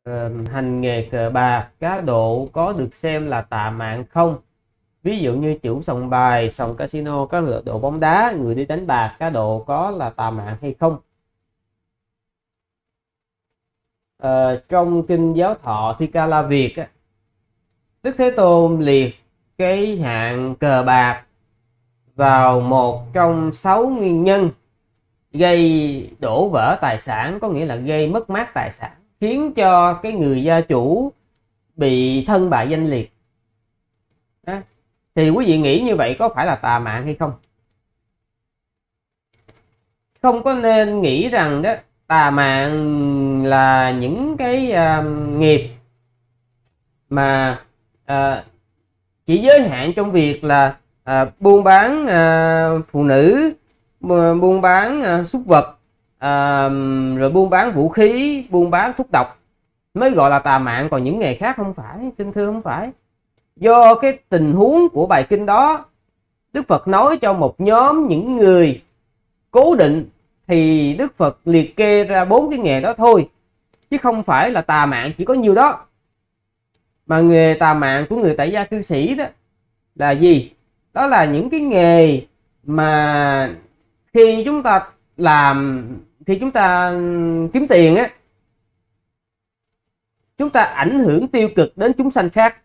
Hành nghề cờ bạc, cá độ có được xem là tà mạng không? Ví dụ như chủ sòng bài, sòng casino, cá độ bóng đá, người đi đánh bạc, cá độ có là tà mạng hay không? Trong kinh Giáo Thọ Thi Ca La Việt á, Đức Thế Tôn liệt cái hạng cờ bạc vào một trong 6 nguyên nhân gây đổ vỡ tài sản, có nghĩa là gây mất mát tài sản, khiến cho cái người gia chủ bị thân bại danh liệt. Đó. Thì quý vị nghĩ như vậy có phải là tà mạng hay không? Không có nên nghĩ rằng đó tà mạng là những cái nghiệp mà chỉ giới hạn trong việc là buôn bán phụ nữ, buôn bán súc vật, rồi buôn bán vũ khí, buôn bán thuốc độc mới gọi là tà mạng, còn những nghề khác không phải. Xin thưa, không phải. Do cái tình huống của bài kinh đó, Đức Phật nói cho một nhóm những người cố định, thì Đức Phật liệt kê ra 4 cái nghề đó thôi, chứ không phải là tà mạng chỉ có nhiêu đó. Mà nghề tà mạng của người tại gia cư sĩ đó là gì? Đó là những cái nghề mà khi chúng ta làm, khi chúng ta kiếm tiền á, chúng ta ảnh hưởng tiêu cực đến chúng sanh khác,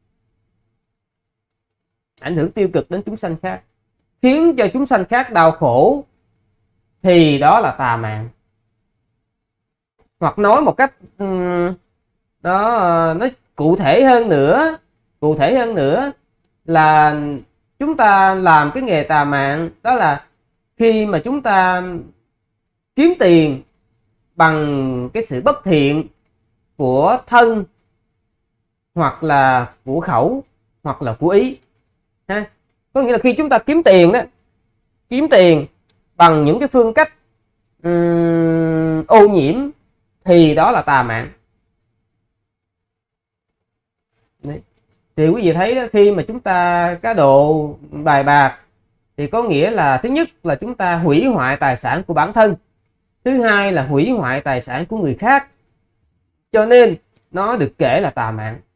ảnh hưởng tiêu cực đến chúng sanh khác, khiến cho chúng sanh khác đau khổ, thì đó là tà mạng. Hoặc nói một cách nó cụ thể hơn nữa là chúng ta làm cái nghề tà mạng đó là khi mà chúng ta kiếm tiền bằng cái sự bất thiện của thân, hoặc là của khẩu, hoặc là của ý ha. Có nghĩa là khi chúng ta kiếm tiền đó, kiếm tiền bằng những cái phương cách ô nhiễm, thì đó là tà mạng. Đấy. Thì quý vị thấy đó, khi mà chúng ta cá độ bài bạc thì có nghĩa là thứ nhất là chúng ta hủy hoại tài sản của bản thân, thứ hai là hủy hoại tài sản của người khác, cho nên nó được kể là tà mạng.